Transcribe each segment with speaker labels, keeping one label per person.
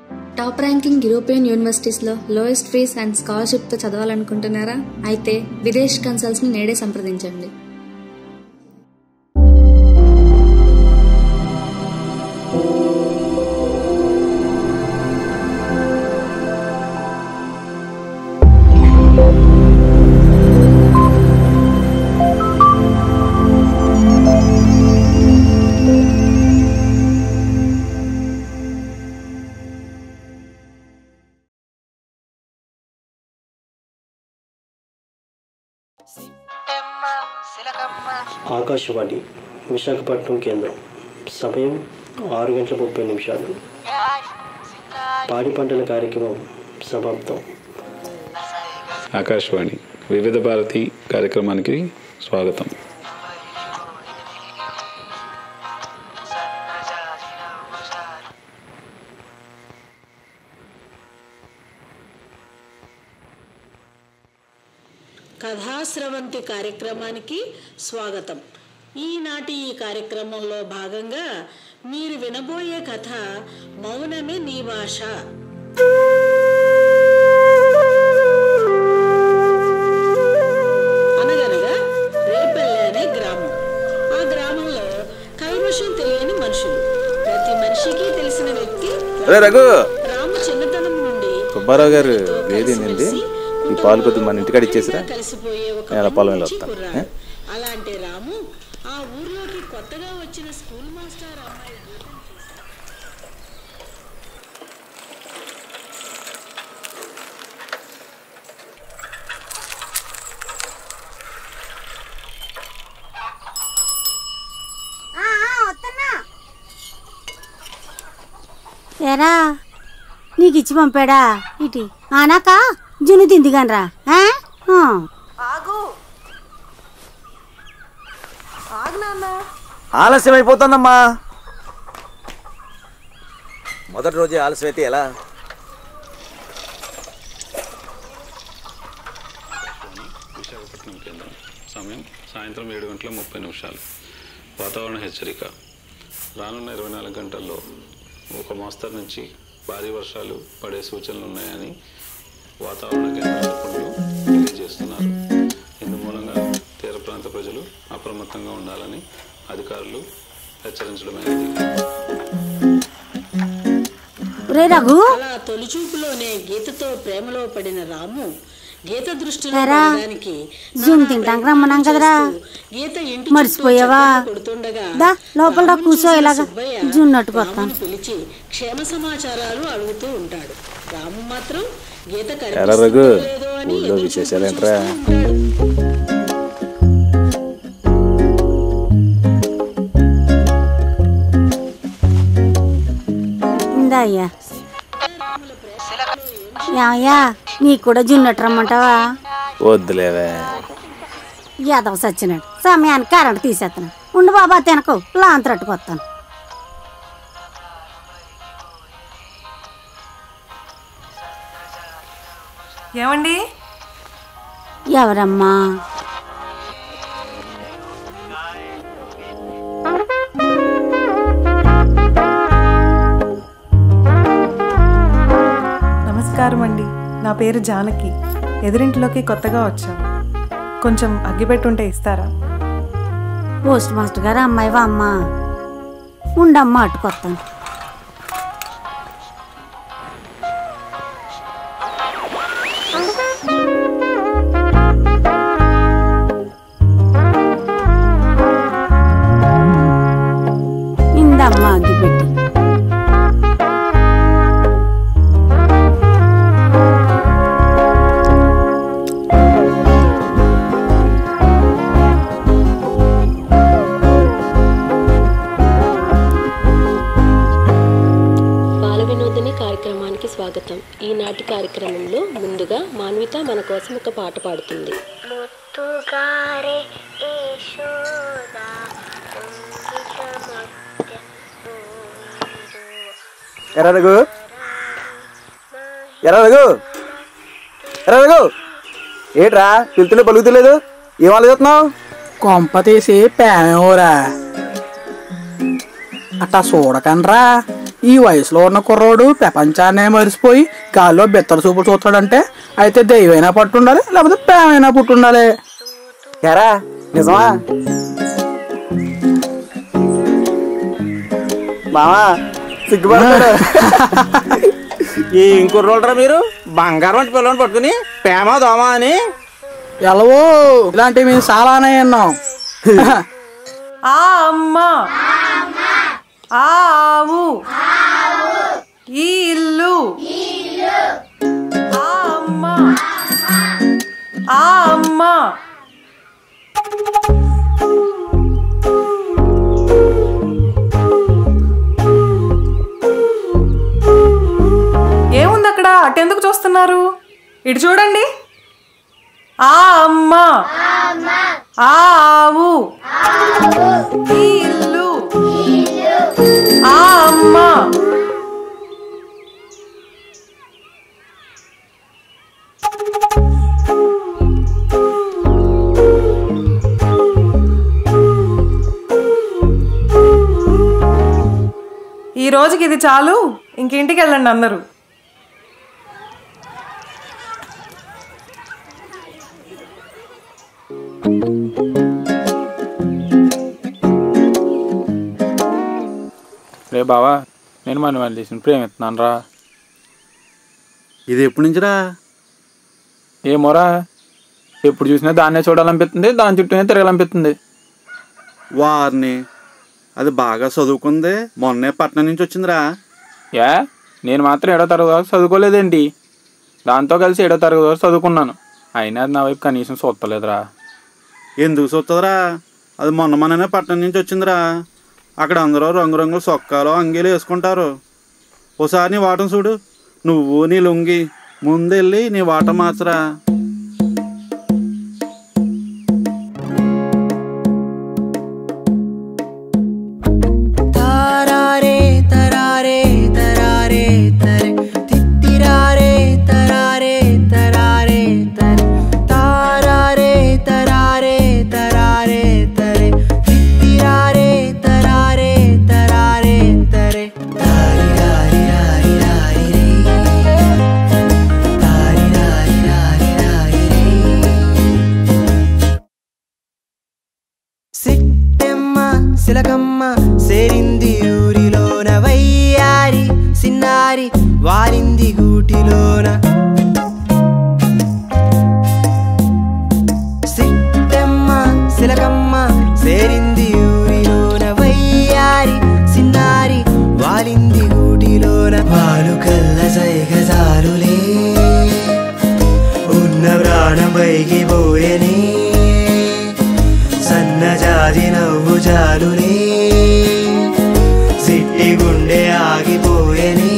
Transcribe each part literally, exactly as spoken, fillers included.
Speaker 1: Top ranking European యూనివర్సిటీస్లో lowest fees and స్కాలర్షిప్తో చదవాలనుకుంటున్నారా? అయితే విదేశ్ కన్సల్ట్స్ని నేడే సంప్రదించండి.
Speaker 2: ఆకాశవాణి విశాఖపట్నం కేంద్రం. సమయం ఆరు గంటల ముప్పై నిమిషాలు. పాడి పంటల కార్యక్రమం సమాప్తం.
Speaker 3: ఆకాశవాణి వివిధ భారతి కార్యక్రమానికి స్వాగతం.
Speaker 4: కథాస్రవంతి కార్యక్రమానికి స్వాగతం. ఈనాటి ఈ కార్యక్రమంలో భాగంగా మీరు వినబోయే కథ మౌనమే నీ భాష. అనగనగా రేపల్లె అనే గ్రామం. ఆ గ్రామంలో కల్మషం తెలియని మనుషులు. ప్రతి మనిషికి తెలిసిన వ్యక్తి రాము. చిన్నతనం నుండి
Speaker 5: సుబ్బారావు గారు వేది నింది ఈ పాలు కొద్ది మన ఇంటికాడ ఇచ్చేసిరా.
Speaker 4: కలిసిపోయే ఒక అలాంటి రాము ఆ ఊర్లోకి కొత్తగా వచ్చిన స్కూల్ మాస్టర్ అమ్మాయి
Speaker 6: ఏరా నీకు ఇచ్చి పంపాడా ఇటీ ఆనాక జున్ను తిందిగానరా.
Speaker 5: ఆలస్యం అయిపోతుందమ్మా. మొదటి రోజే ఆలస్యం అయితే ఎలా?
Speaker 3: విశాఖపట్నం కేంద్రం. సమయం సాయంత్రం ఏడు గంటల ముప్పై నిమిషాలు. వాతావరణ హెచ్చరిక. రానున్న ఇరవై నాలుగు గంటల్లో ఒక మోస్తరు నుంచి భారీ వర్షాలు పడే సూచనలు ఉన్నాయని వాతావరణ కేంద్ర నిపుణులు తెలియజేస్తున్నారు. ఇందు మూలంగా తీర ప్రాంత ప్రజలు అప్రమత్తంగా ఉండాలని అధికారులు హెచ్చరించడమైనది.
Speaker 4: అలా తొలిచూపులోనే గీతతో ప్రేమలో పడిన రాము గీత దృష్టిలో పడడానికి
Speaker 6: తింటాం రమ్మన్నాం కదరా.
Speaker 4: గీత ఇంటి
Speaker 6: మర్చిపోయావా? లోపల కూర్చో ఇలాగా జున్నట్టు కొత్తాను
Speaker 4: పిలిచి క్షేమ సమాచారాలు అడుగుతూ ఉంటాడు. రాము మాత్రం గీత
Speaker 5: కనిపిస్తలేదో అని విశేషాలేంట్రా?
Speaker 6: అయ్యా యావయ్యా నీకు కూడా జున్నట్టు రమ్మంటావా?
Speaker 5: వద్దులేవే.
Speaker 6: యాదవ సచ్చినాడు. సమయానికి కరెంట్ తీసేస్తాను. ఉండు బాబా తినకు లాంతరట్టుకు వస్తాను.
Speaker 7: ఏమండి?
Speaker 6: ఎవరమ్మా?
Speaker 7: నమస్కారం అండి. నా పేరు జానకి. ఎదురింటిలోకి కొత్తగా వచ్చాం. కొంచెం అగ్గిపెట్టుంటే ఇస్తారా?
Speaker 6: పోస్ట్ మాస్టర్ గారు అమ్మాయివా అమ్మా? ఉండమ్మా అట్టుకొస్తాను. ఇందమ్మా అగ్గిపెట్టి.
Speaker 8: స్వాగతం. ఈనాటి కార్యక్రమంలో ముందుగా మాన్విత మన కోసం ఒక పాట పాడుతుంది.
Speaker 5: ఎర్రగు ఎర్రగు ఎర్రగు ఏట్రా పిలుతుంటే పలుకుతలేదు? ఏం ఆలోచిస్తున్నావు?
Speaker 9: కొంప తీసి పేమేవరా అట్టా చూడకండ్రా. ఈ వయసులో ఉన్న కుర్రోడు ప్రపంచాన్నే మరిసిపోయి గాల్లో బెత్తర చూపులు చూస్తాడంటే అయితే దెయ్యమైనా పట్టుండాలి, లేకపోతే ప్రేమైనా పుట్టుండాలి. ఎరా నిజమా మామా? సిగ్గుపడతాడు. ఏం కుర్రోళ్ళరా మీరు, బంగారం అంటే పిల్లలు పట్టుకుని ప్రేమ దోమ అని ఎలవో ఇలాంటివి మేము చాలానే విన్నాం.
Speaker 7: ఆ అమ్మ, ఆ ఆవు, ఈ ఇల్లు, ఆ అమ్మ, ఆ అమ్మ. ఏముంది అక్కడ? అటెందుకు చూస్తున్నారు? ఇటు చూడండి. ఆ అమ్మ, ఆ ఆవు, ఈ ఇల్లు, ఆ అమ్మ. ఈ రోజుకి ఇది చాలు, ఇంకింటికి వెళ్ళండి అందరూ.
Speaker 5: రే బావా, నేను మన వాళ్ళు చేసిన ప్రేమిస్తున్నాను రా.
Speaker 10: ఇది ఎప్పటి నుంచిరా?
Speaker 5: ఏమోరా, ఎప్పుడు చూసినా దాన్నే చూడాలనిపిస్తుంది, దాని చుట్టూనే తిరగాలనిపిస్తుంది.
Speaker 10: వారిని అది బాగా చదువుకుంది, మొన్నే పట్నం నుంచి వచ్చిందిరా.
Speaker 5: యా, నేను మాత్రం ఏడో తరగతి వరకు చదువుకోలేదేంటి? దాంతో కలిసి ఏడో తరగతి వరకు చదువుకున్నాను, అయినా అది నా వైపు కనీసం చూస్తలేదురా.
Speaker 10: ఎందుకు చూస్తుందిరా? అది మొన్న మొన్ననే పట్నం నుంచి వచ్చిందిరా. అక్కడ అందరూ రంగురంగుల సొక్కాలు అంగీలు వేసుకుంటారు. ఓసారి నీ వాటం చూడు, నువ్వు నీ లుంగి ముందెళ్ళి నీ వాటం మార్చరా.
Speaker 11: సిలకమ్మ సేరింది ఊరిలోన, వయ్యారి సిన్నారి వారింది గూటిలోన. సిట్టమ్మ సిలకమ్మ సేరింది ఊరిలోన, వయ్యారి సిన్నారి వారింది గూటిలోన. వాలు కల్ల సైగజాలులే ఉన్న ప్రాణం పైకి పోయనే, సన్నజాజి నవ్వు జాలునే, సిట్టి గుండె ఆగిపోయనే.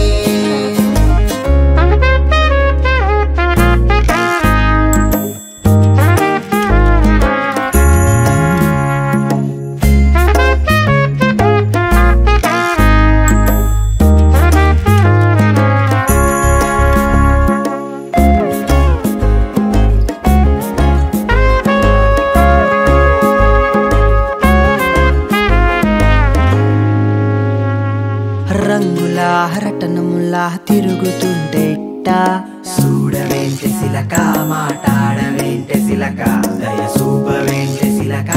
Speaker 11: రంగులా హరటనములా తిరుగుతుంటేట, చూడవేంటే సిలక, మాటాడవేంటే సిలక, దయ సూపవేంటే సిలక.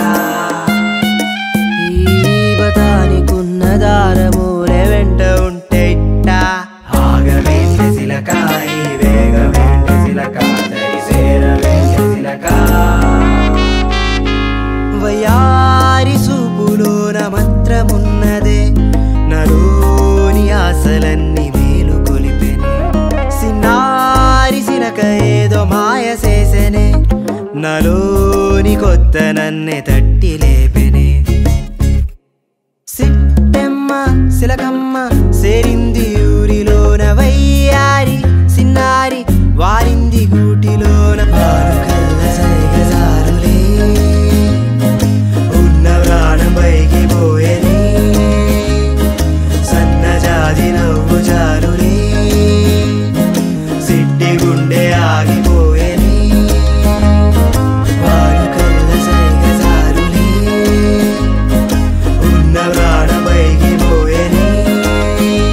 Speaker 11: ఈ బతానికున్న దారమూలే వెంట ఉంటేట, ఆగవేంటే సిలక, ఈ వేగవేంటే సిలక, దరి సేరవేంటే సిలక. వయారి సూపులోన మంత్రమున్నదే, నలోని ఆశలన్నీ మేలు కొలిపెనే, సిన్నారి సిలక ఏదో మాయ చేసెనే, నలోని కొత్త నన్నే తట్టి లేపెనే. సిట్టెమ్మ సిలకమ్మ సేరింది ఊరిలోన, వయ్యారి సిన్నారి వారింది గూటిలోన. కల్ల సైగజారులే ఉన్న ప్రాణం పైకి పోయనే, సన్నజాజి నవ్వు జాలులే, సిట్టి గుండె ఆగిపోయనే. వారు కల్ల సైగజారులే ఉన్న ప్రాణం పైకి పోయనే,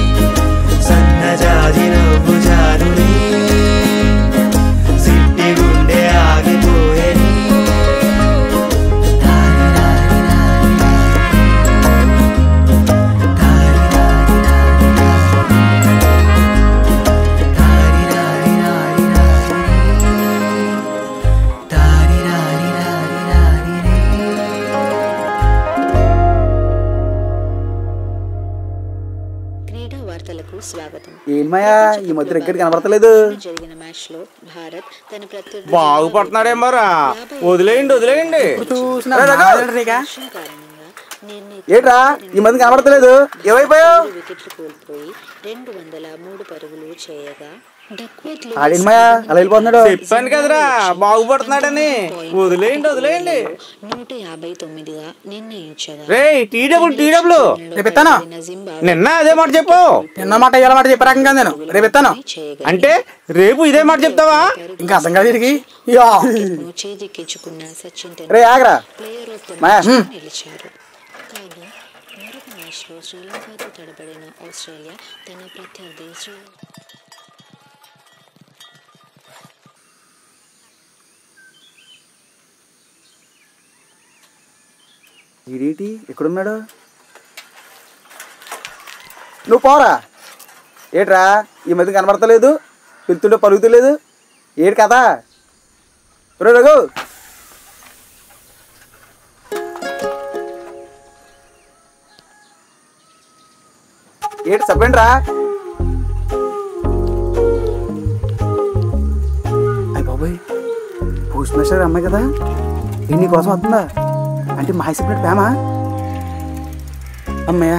Speaker 4: క్రీడలకు స్వాగతం.
Speaker 9: ఏమయ్యా ఈ మధ్య ఎక్కడికి కనబడతలేదు?
Speaker 4: జరిగిన మ్యాచ్ లో భారత్ తన ప్రత్యర్థి
Speaker 5: బాగుపడుతున్నాడే మరా వదిలేయండి వదిలేయండి
Speaker 9: ఏట్రా ఈ మధ్య కనబడతలేదు? ఏమైపోయావు?
Speaker 4: వికెట్లు కోల్పోయి రెండు వందల మూడు పరుగులు చేయగా
Speaker 9: ఆడినమయ్యా అలా వెళ్ళిపోతున్నాడు.
Speaker 5: చెప్పాను కదరా బాగుపడుతున్నాడని. వదిలేయండి వదిలేయండి.
Speaker 4: నూట యాభై తొమ్మిదిగా నిర్ణయించగా
Speaker 5: రే టీడబ్ల్యూ టీడబ్ల్యూ
Speaker 9: రేపు ఎత్తాను.
Speaker 5: నిన్న అదే మాట చెప్పు.
Speaker 9: నిన్న మాట ఇలా మాట చెప్పే రకంగా నేను రేపు ఎత్తాను.
Speaker 5: అంటే రేపు ఇదే మాట చెప్తావా?
Speaker 9: ఇంకా అర్థం కాదు వీరికి.
Speaker 4: చేజిక్కించుకున్న సచిన్
Speaker 9: రే ఆగరా
Speaker 4: ప్లేయర్ ఆఫ్ ద నిలిచారు. కాగా మరొక మ్యాచ్లో శ్రీలంకతో తడబడిన ఆస్ట్రేలియా తన ప్రత్యర్థి శ్రీలంక
Speaker 9: ఈడేటి ఎక్కడున్నాడు? నువ్వు పోరా. ఏట్రా ఈ మధ్య కనబడతలేదు? పిలుతుంటే పలుకుతలేదు ఏడు కదా? రఘు ఏడు చెప్పండి రా. అయ్య బాబోయ్ పోస్ట్ మాస్టర్ అమ్మాయి కదా ఏ నీ కోసం వస్తుందా? అంటే మా హైసిప్లెట్ ప్రేమా? అమ్మయ్యా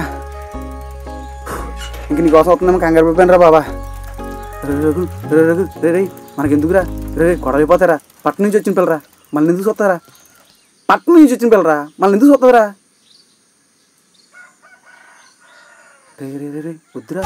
Speaker 9: ఇంక నీ కోసం వస్తుందేమో కంగారు పడిపోయాను రా బాబా. రఘు రే రఘు రే రే మనకెందుకురా రే గొడవైపోతారా? పట్నం నుంచి వచ్చిన పిల్లరా మళ్ళీ ఎందుకు చూస్తారా? పట్నం నుంచి వచ్చిన పిల్లరా మళ్ళీ ఎందుకు చూస్తావరా? రే రే రే రే వద్దురా.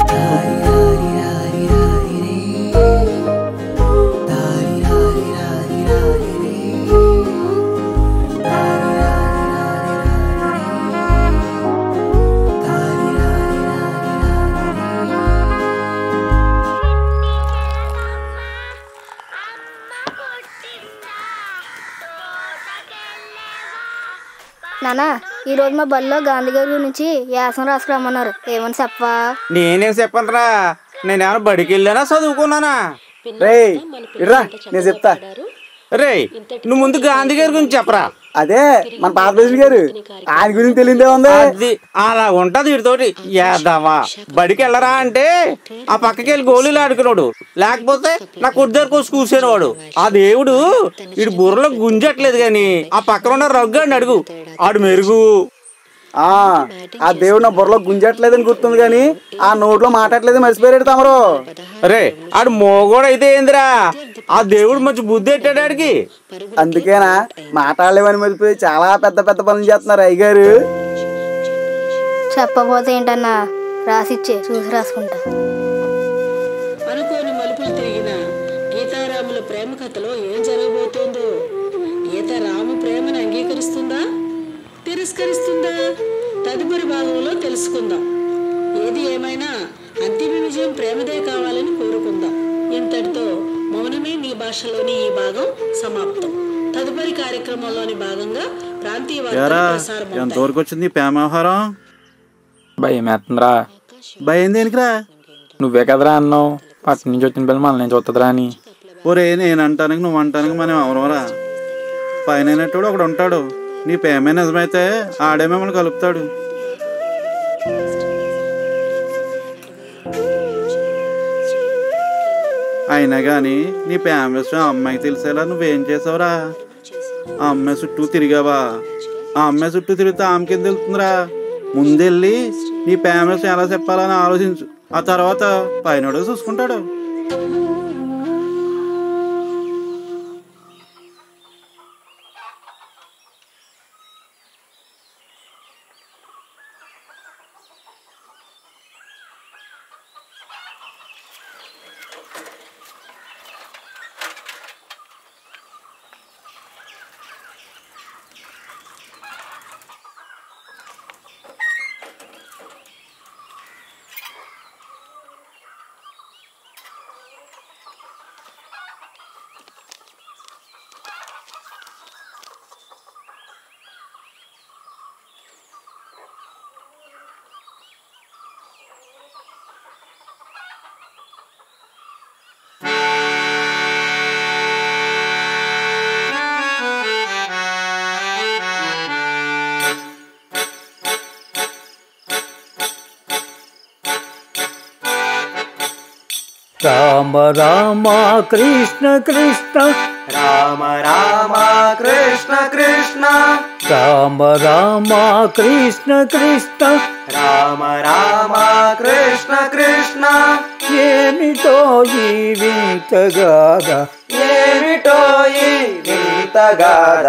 Speaker 12: నానా ఈ రోజు మా బల్లో గాంధీ గారి గురించి వ్యాసం రాసుకురమ్మన్నారు. ఏమని చెప్పవా?
Speaker 5: నేనేం చెప్పనురా, నేనేమైనా బడికి వెళ్ళానా చదువుకున్నానా?
Speaker 9: రే ఇర్రా నేను చెప్తా.
Speaker 5: రే నువ్వు ముందు గాంధీ గారి గురించి చెప్పరా.
Speaker 9: అదే మన పాత ప్రెసిడెంట్ గారు ఆయన గురించి తెలియదే ఉంది.
Speaker 5: అది అలా ఉంటది వీటితోటి. యాదవా బడికి వెళ్ళరా అంటే ఆ పక్కకి వెళ్ళి గోళీలు ఆడుకున్నాడు, లేకపోతే నా కొద్ది దగ్గర కోసి కూర్చేవాడు. ఆ దేవుడు వీడు బుర్రలో గుంజట్లేదు గాని ఆ పక్కన ఉన్న రగ్గాడిని అడుగు, ఆడు మెరుగు.
Speaker 9: ఆ ఆ దేవుడు నా బుర్రలో గుంజట్లేదని గుర్తుంది కానీ ఆ నోట్లో మాట్లాడలేదు మర్చిపోయాడు తమరు.
Speaker 5: రే ఆడు మోగోడు అయితే ఏందిరా, ఆ దేవుడు మంచి బుద్ధి పెట్టాడు ఆడికి.
Speaker 9: అందుకేనా మాట్లాడలేమని మర్చిపోయి చాలా పెద్ద పెద్ద పనులు చేస్తున్నారు అయ్యగారు.
Speaker 12: చెప్పకపోతే ఏంటన్నా రాసిచ్చే చూసి రాసుకుంటా.
Speaker 4: అనుకోని మలుపులు తిరిగిన గీతారాముల ప్రేమ కథలో ఏం జరగబోతోందో. గీత రాము ప్రేమను అంగీకరిస్తుందా తిరస్కరిస్తుందా? తదుపరి భాగంలో తెలుసుకుందాం. ఏది ఏమైనా అంతిమ విజయం ప్రేమదే కావాలని కోరుకుందాం. ఇంతటితో మౌనమే నీ భాషలోని ఈ భాగం సమాప్తం. తదుపరి కార్యక్రమంలోని భాగంగా ప్రాంతీయ వార్తలు ప్రసారం.
Speaker 10: ఎంతవరకు వచ్చింది ప్రేమ వ్యవహారం?
Speaker 5: భయం వేస్తుందిరా.
Speaker 10: భయం దేనికిరా?
Speaker 5: నువ్వే కదరా అన్నావు పట్టు నుంచి వచ్చిన పిల్లలు మన నుంచి వస్తుందిరా అని.
Speaker 10: ఒరే నేను అంటానికి నువ్వు అంటానికి మనం ఎవరవరా? పైన ఒకడు ఉంటాడు, నీ ప్రేమే నిజమైతే ఆడే మిమ్మల్ని కలుపుతాడు. అయినా కానీ నీ ప్రేమ విషయం అమ్మాయికి తెలిసేలా నువ్వేం చేసావురా? ఆ అమ్మాయి చుట్టూ తిరిగావా? ఆ అమ్మాయి చుట్టూ తిరిగితే ఆమెకేం తెలుస్తుందిరా? ముందెళ్ళి నీ ప్రేమ విషయం ఎలా చెప్పాలని ఆలోచించు. ఆ తర్వాత పైన చూసుకుంటాడు.
Speaker 13: రామ రామ కృష్ణ కృష్ణ
Speaker 11: రామ రామ కృష్ణ కృష్ణ
Speaker 13: రామ రామ కృష్ణ కృష్ణ
Speaker 11: రామ రామ కృష్ణ కృష్ణ
Speaker 13: ఏమిటో ఈ వింతగాథ
Speaker 11: ఏమిటో ఈ వింతగాథ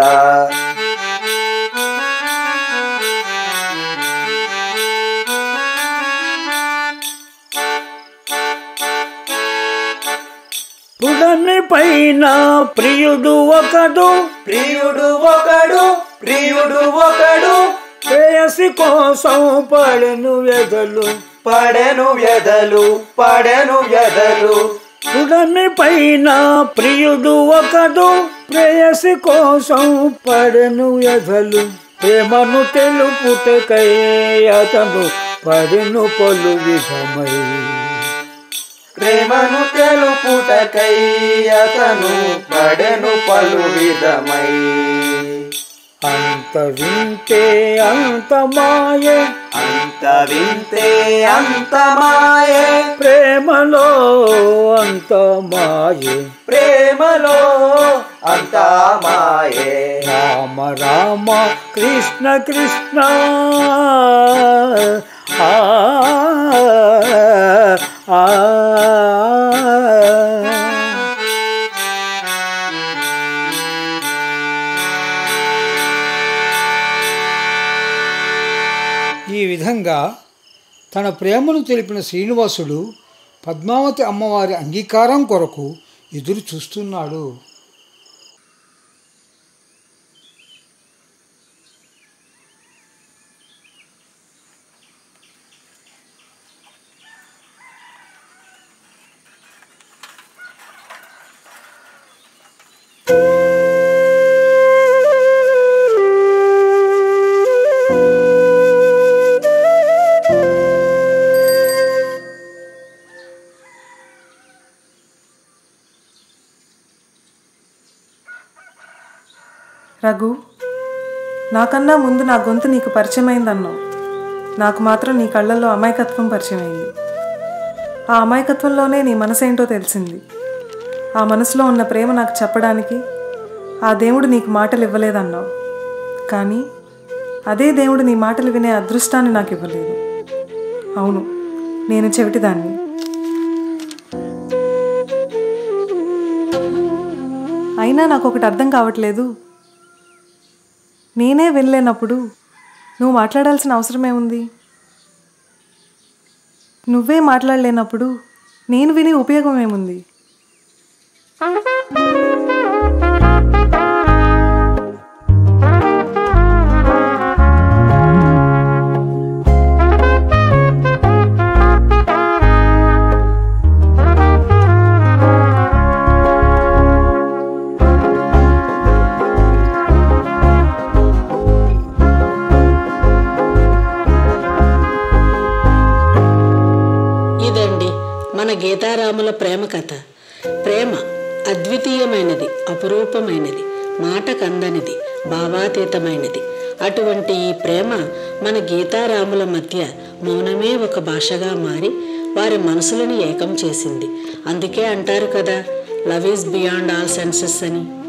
Speaker 13: పుడమి పైన ప్రియుడు ఒకడు
Speaker 11: ప్రియుడు ఒకడు ప్రియుడు ఒకడు
Speaker 13: ప్రేయసి కోసం పడెను వ్యధలు
Speaker 11: పడెను వ్యధలు పడెను వ్యధలు
Speaker 13: పుడమి పైన ప్రియుడు ఒకడు ప్రేయసి కోసం పడెను వ్యధలు ప్రేమను తెలుపుటకై అతను పడెను పలు విధమై
Speaker 11: ప్రేమను తెలుపుటకై అతను పడెను పలు విధమై
Speaker 13: అంత వింటే అంత మాయే
Speaker 11: అంత వింతే అంత మాయే
Speaker 13: ప్రేమలో అంత మాయే
Speaker 11: ప్రేమలో అంత మాయే
Speaker 13: రామ రామ కృష్ణ కృష్ణ ఆ ఆ
Speaker 14: ఈ విధంగా తన ప్రేమను తెలిపిన శ్రీనివాసుడు పద్మావతి అమ్మవారి అంగీకారం కొరకు ఎదురు చూస్తున్నాడు.
Speaker 7: రఘు, నాకన్నా ముందు నా గొంతు నీకు పరిచయమైందన్నావు. నాకు మాత్రం నీ కళ్ళల్లో అమాయకత్వం పరిచయమైంది. ఆ అమాయకత్వంలోనే నీ మనసేంటో తెలిసింది. ఆ మనసులో ఉన్న ప్రేమ నాకు చెప్పడానికి ఆ దేవుడు నీకు మాటలు ఇవ్వలేదన్నావు. కానీ అదే దేవుడు నీ మాటలు వినే అదృష్టాన్ని నాకు ఇవ్వలేదు. అవును, నేను చెవిటిదాన్ని. అయినా నాకు ఒకటి అర్థం కావట్లేదు. నేనే వెళ్ళలేనప్పుడు నువ్వు మాట్లాడాల్సిన అవసరమేముంది? నువ్వే మాట్లాడలేనప్పుడు నేను విని ఉపయోగం ఏముంది?
Speaker 4: మన గీతారాముల ప్రేమ కథ. ప్రేమ అద్వితీయమైనది, అపురూపమైనది, మాట కందనిది, భావాతీతమైనది. అటువంటి ఈ ప్రేమ మన గీతారాముల మధ్య మౌనమే ఒక భాషగా మారి వారి మనసులను ఏకం చేసింది. అందుకే అంటారు కదా, love is beyond all senses అని.